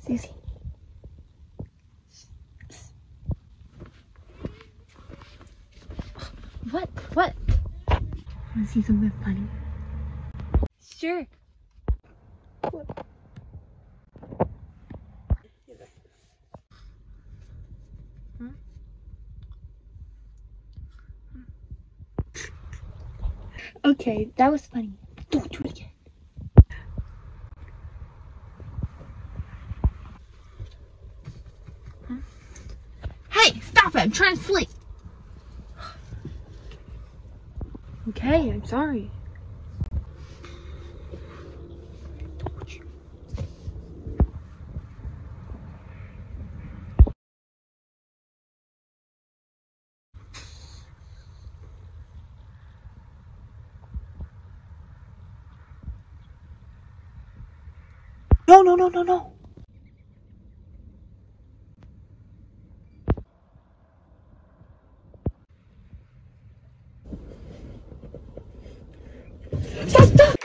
Susie. What? What? Wanna see something funny? Sure. What? Okay, that was funny. Don't do it again. Hey, stop it! I'm trying to sleep. Okay, I'm sorry. No, no, no, no, no. Stop, stop!